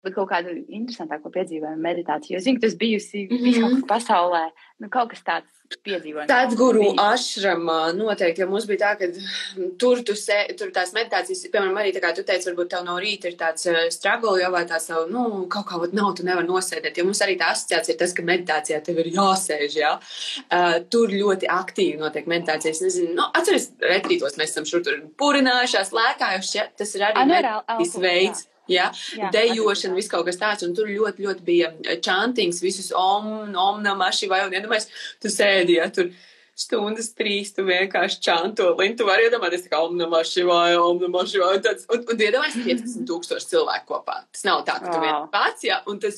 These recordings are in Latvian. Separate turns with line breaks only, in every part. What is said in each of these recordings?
Bet kaut kādu interesantāko piedzīvojumu meditāciju. Jo zinu, ka tu esi bijusi kaut kur pasaulē. Nu, kaut kas tāds piedzīvojums.
Sadguru ašramā noteikti, jo mums bija tā, ka tur tās meditācijas, piemēram, arī tā kā tu teici, varbūt tev no rīta ir tāds struggle, jo vai tās tev, kaut kā nav, tu nevar nosēdēt. Jo mums arī tā asociācija ir tas, ka meditācijā tev ir jāsēž, jā. Tur ļoti aktīvi notiek meditācijas. Nezinu, atceries, retrītos mēs esam šur tur purinājušās, lēkājuši, ja? Tas ir arī meditācijas veids. Jā, dejošana, viss kaut kas tāds, un tur ļoti, ļoti bija čantings, visus om namah šivāja, un iedomājies, tu sēdi, ja, tur stundas 3, tu vienkārši čanto, un tu vari iedomāties tā kā om namah šivāja, tāds, un iedomājies 15,000 cilvēku kopā. Tas nav tā, ka tu viens pats, ja, un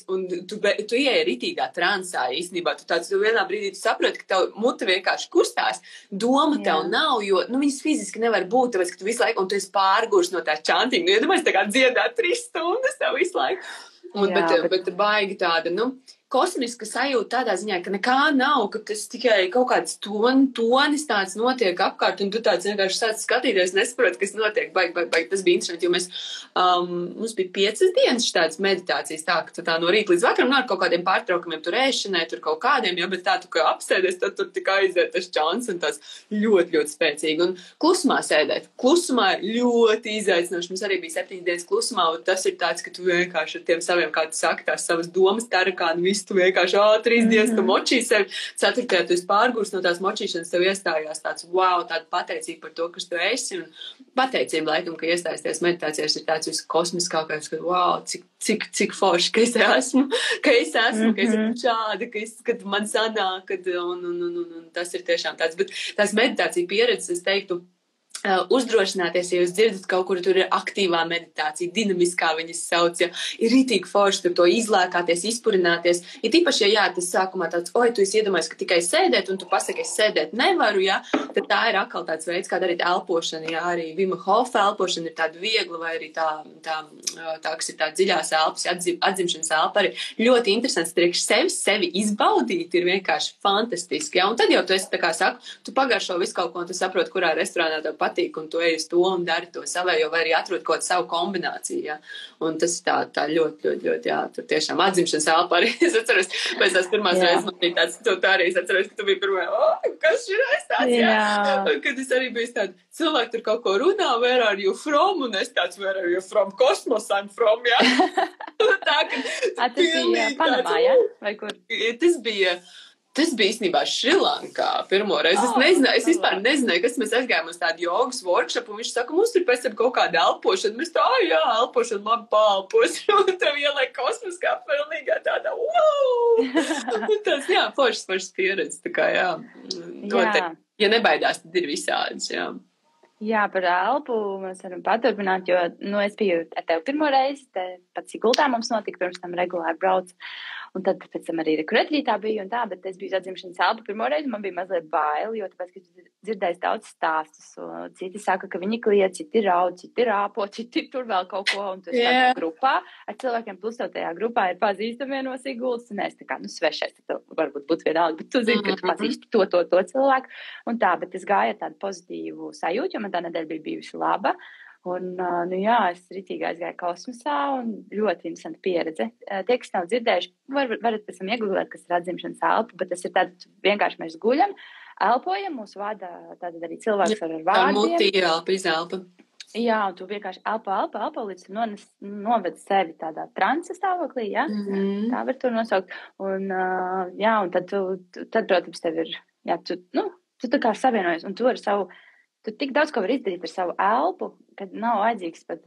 tu ieej ritīgā transā, īstenībā, tu vienā brīdī tu saproti, ka tev muta vienkārši kustās, doma tev nav, jo, viņas fiziski nevar būt, tāpēc, ka tu visu laiku, un tu esi pārgurs no tā chantinga, iedomājies tā kā dziedāt 3 stundas tev visu laiku, bet baigi tāda, kosmiska sajūta tādā ziņā, ka nekā nav, ka tas tikai kaut kāds tonis tāds notiek apkārt, un tu tāds vienkārši sāc skatīties, nesaprot, kas notiek, baigi, tas bija interesanti, jo mums bija 5 dienas tādas meditācijas, tā, ka tā no rīta līdz vakaram, ar kaut kādiem pārtraukumiem tur ēšanai, tur kaut kādiem, bet tā, tu kā apsēdies, tad tur tik aiziet tas čans, un tas ļoti, ļoti spēcīgi, un klusumā sēdēt. Klusumā ļoti izaicinoši, mums arī bija 7 dienas klusumā, un tas ir tāds, ka tu vienkārši ar tiem saviem, kā tu saki, tās savas domas tarakāni, tu vienkārši 3 dienas tu močīji sevi, 4. tu esi pārgurs no tās močīšanas, tev iestājās tāds, tāda pateicība par to, kas tu esi, un pateicība laikam, ka iestājusies meditācijās ir tāds viskosmiskākais, ka cik forši, ka es esmu, ka es esmu šāda, kad man sanāk, un tas ir tiešām tāds, bet tās meditācija pieredzes, es teiktu, uzdrošināties, ja jūs dzirdat kaut kur, tur ir aktīvā meditācija, dinamiskā viņas sauc, ja ir ritīgi forši tur to izlēkāties, izpurināties. Ja tīpaši, ja tas sākumā tāds, tu esi iedomājies, ka tikai sēdēt, un tu pasaki, es sēdēt nevaru, ja, tad tā ir atkal tāds veids, kā darīt elpošanu, ja, arī Vima Hofa elpošana ir tāda viegla, vai arī tā kas ir tā dziļās elpas, atzimšanas elpa, arī ļoti interesants trieks sevi izbaudīt, ir vienkārši fantastiski, ja, un tad jau tu esi, tā kā saku, tu pagaršo visu kaut ko, un tu saproti, kurā restorānā tev patīk, un tu ej uz to un dari to savējo, vai arī atrod kaut savu kombināciju, ja. Un tas ir tā ļoti, ļoti, jā, tur tiešām atzimšanas elpa arī, es atceros, pēc tās pirmās reizes man bija tāds, tu arī es atceros, ka tu biji pirmā, kas ir tāds, jā. Kad es arī biju tāda, cilvēki tur kaut ko runā, where are you from, un es tāds, where are you from, kosmos I'm from, jā. Tā, ka
pilnīgi Panamā, jā? Vai kur?
Tas bija īstenībā Šrilankā pirmo reizi. Es vispār nezināju, kas mēs aizgājām uz tādu jogas workshop, un viņš saka, mums tur pēc tam kaut kāda elpošana. Mēs tā, jā, elpošana, labi pālpos. Un tev ieliek kosmiskā pilnīgā tādā, wow! Un tas, jā, foršas pieredze, tā kā, jā. Noteikti. Ja nebaidās, tad ir visādas, jā.
Jā, par elpu mēs varam paturpināt, jo, es biju ar tevi pirmo reizi, pat Sigultā mums notika, pirms tam regulāri brauc. Un tad pēc tam arī retrītā biju un tā, bet es biju atzimšanas elpa pirmo reizi, man bija mazliet bail, jo tāpēc, ka dzirdējis daudz stāstus, un citi saka, ka viņi kliedz, citi raud, citi rāpo, citi tur vēl kaut ko, un tu esi tādā grupā ar cilvēkiem, plus tev tajā grupā ir pazīstamie no Sigultas, un es tā kā, svešais, tad varbūt būtu vienalga, bet tu zini, ka tu pazīsti to cilvēku, un tā, bet es gāju ar tādu pozitīvu sajūtu, jo man tā nedēļa bija bijusi laba. Un, es ritīgi aizgāju kosmosā un ļoti interesanta pieredze. Tie, kas nav dzirdējuši, varat pēc tam iegūlēt, kas ir atzimšanas elpa, bet tas ir tāds vienkārši mēs guļam, elpojam, mūs vada tātad arī cilvēks ar vārdiem.
Ar muti elpa, izelpa.
Jā, un tu vienkārši elpo, līdz noved sevi tādā transa stāvoklī, ja? Tā var to nosaukt. Un, un tad, protams, tev ir, tu tā kā savienojies, un tu ar savu, tu tik daudz ko var izdarīt ar savu elpu, kad nav vajadzīgs pat,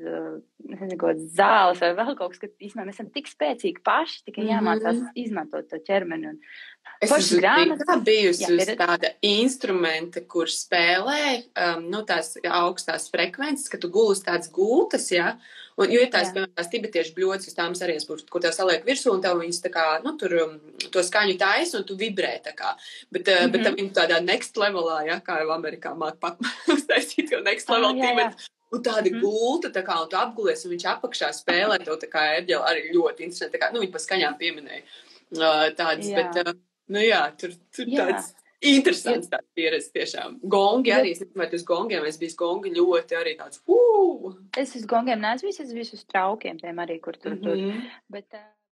zāles vai vēl kaut kas, kad īstenībā mēs esam tik spēcīgi paši, tikai jāmācās izmantot to ķermeni.
Es esmu bijusi uz tāda instrumenta, kur spēlē, tās augstās frekvences, ka tu guli uz tādas gultas, ja, un, jo ir tās tibetiešu bļodas, uz tām arī es būtu, kur tev saliek virsū, un tev viņas tā kā, tur to skaņu taisa, un tu vibrē tā kā, bet tam viņu tādā next levelā, ja, kā jau Amerikā māk uztaisīt, jo next level Tibet. Un tāda gulta, tā kā, un tu apgulies, un viņš apakšā spēlē tev tā kā ērģeli arī ļoti interesanti, tā kā, viņi pa skaņām pieminēja tādas, bet, tur tāds Interesants tāds pieredze tiešām. Gongi arī, vai tas gongiem, es biju gongi ļoti arī tāds,
Es uz gongiem neesmu bijis, es biju uz traukiem, tiem arī, kur tur. Bet